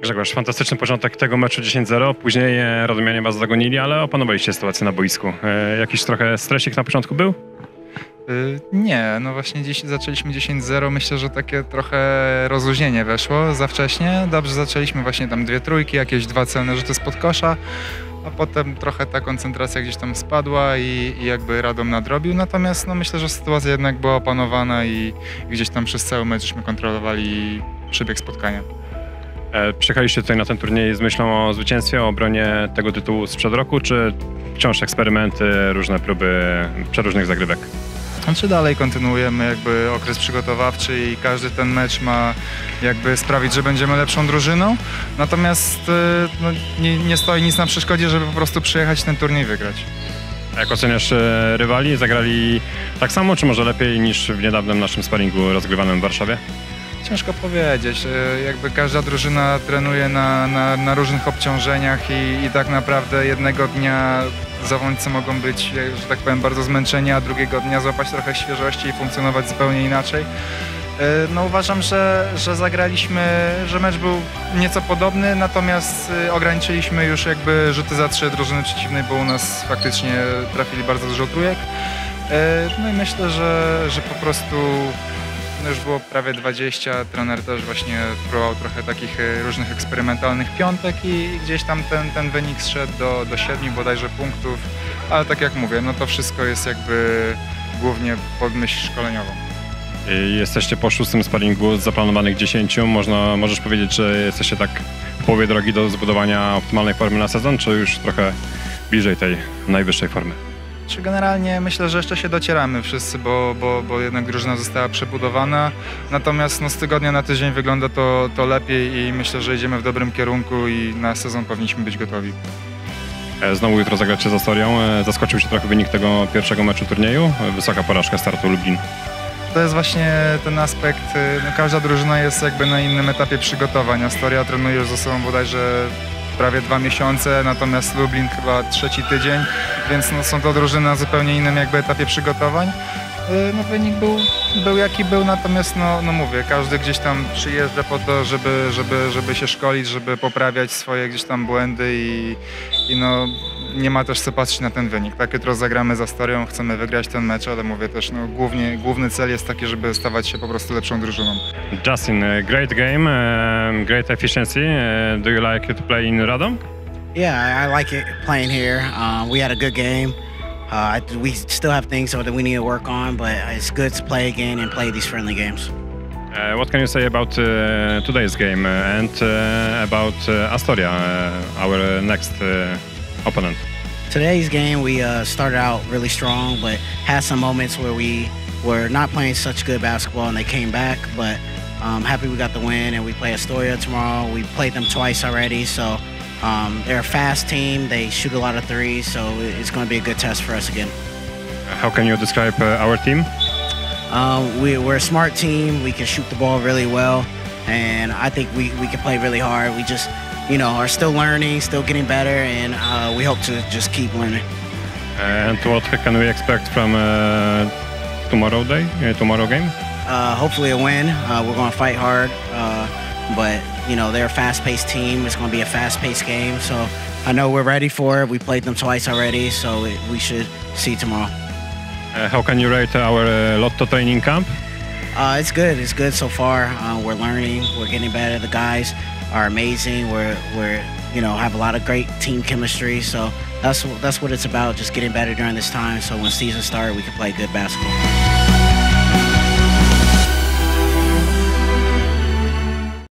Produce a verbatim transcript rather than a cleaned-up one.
Grzegorz, fantastyczny początek tego meczu dziesięć zero, później e, Radomianie was zagonili, ale opanowaliście sytuację na boisku. E, jakiś trochę stresik na początku był? Y, Nie, no właśnie dziś zaczęliśmy dziesięć zero, myślę, że takie trochę rozluźnienie weszło za wcześnie. Dobrze zaczęliśmy właśnie tam dwie trójki, jakieś dwa celne rzuty spod kosza, a potem trochę ta koncentracja gdzieś tam spadła i, i jakby Radom nadrobił. Natomiast no myślę, że sytuacja jednak była opanowana i, i gdzieś tam przez cały mecz żeśmy kontrolowali przebieg spotkania. E, przyjechaliście tutaj na ten turniej z myślą o zwycięstwie, o obronie tego tytułu sprzed roku, czy wciąż eksperymenty, różne próby przeróżnych zagrywek? Znaczy dalej kontynuujemy jakby okres przygotowawczy i każdy ten mecz ma jakby sprawić, że będziemy lepszą drużyną. Natomiast y, no, nie, nie stoi nic na przeszkodzie, żeby po prostu przyjechać ten turniej wygrać. A jak oceniasz e, rywali? Zagrali tak samo, czy może lepiej niż w niedawnym naszym sparingu rozgrywanym w Warszawie? Ciężko powiedzieć. Y, Jakby każda drużyna trenuje na, na, na różnych obciążeniach i, i tak naprawdę jednego dnia zawodnicy mogą być, że tak powiem, bardzo zmęczeni, a drugiego dnia złapać trochę świeżości i funkcjonować zupełnie inaczej. Y, No uważam, że, że zagraliśmy, że mecz był nieco podobny, natomiast y, ograniczyliśmy już jakby rzuty za trzy drużyny przeciwnej, bo u nas faktycznie trafili bardzo dużo trójek. Y, No i myślę, że, że po prostu no już było prawie dwadzieścia, trener też właśnie próbował trochę takich y, różnych eksperymentalnych piątek i gdzieś tam ten, ten wynik zszedł do, do siedmiu bodajże punktów, ale tak jak mówię, no to wszystko jest jakby głównie pod myśl szkoleniową. I jesteście po szóstym sparingu z zaplanowanych dziesięciu. Można, możesz powiedzieć, że jesteście tak w połowie drogi do zbudowania optymalnej formy na sezon, czy już trochę bliżej tej najwyższej formy? Czy generalnie myślę, że jeszcze się docieramy wszyscy, bo, bo, bo jednak drużyna została przebudowana. Natomiast no, z tygodnia na tydzień wygląda to, to lepiej i myślę, że idziemy w dobrym kierunku i na sezon powinniśmy być gotowi. E, Znowu jutro zagracie z Astorią. E, Zaskoczył się trochę wynik tego pierwszego meczu turnieju. E, Wysoka porażka startu Lublin. To jest właśnie ten aspekt, y, no każda drużyna jest jakby na innym etapie przygotowań. Astoria trenuje już ze sobą bodajże prawie dwa miesiące, natomiast Lublin chyba trzeci tydzień, więc no są to drużyny na zupełnie innym jakby etapie przygotowań. Y, No wynik był, był jaki był, natomiast no, no mówię, każdy gdzieś tam przyjeżdża po to, żeby, żeby, żeby się szkolić, żeby poprawiać swoje gdzieś tam błędy i, i no nie ma też co patrzeć na ten wynik. Tak, jutro zagramy z Astorią, chcemy wygrać ten mecz, ale mówię też, no głównie, główny cel jest taki, żeby stawać się po prostu lepszą drużyną. Justin, uh, great game, uh, great efficiency. Uh, do you like to play in Radom? Yeah, I, I like it playing here. Um, we had a good game. Uh, I, we still have things that we need to work on, but it's good to play again and play these friendly games. Uh, what can you say about uh, today's game uh, and uh, about uh, Astoria, uh, our next uh, opponent? Today's game, we uh, started out really strong, but had some moments where we were not playing such good basketball and they came back, but I'm happy we got the win and we play Astoria tomorrow. We played them twice already, so um, they're a fast team. They shoot a lot of threes, so it's going to be a good test for us again. How can you describe uh, our team? Um, we, we're a smart team. We can shoot the ball really well, and I think we, we can play really hard. We just, you know, are still learning, still getting better, and uh, we hope to just keep learning. And what can we expect from uh, tomorrow day, uh, tomorrow game? Uh, hopefully a win. Uh, we're going to fight hard, uh, but you know they're a fast-paced team. It's going to be a fast-paced game, so I know we're ready for it. We played them twice already, so it, we should see tomorrow. Uh, how can you rate our uh, Lotto training camp? Uh, it's good. It's good so far. Uh, we're learning. We're getting better. The guys are amazing. We're we're you know have a lot of great team chemistry. So that's that's what it's about. Just getting better during this time. So when season starts, we can play good basketball.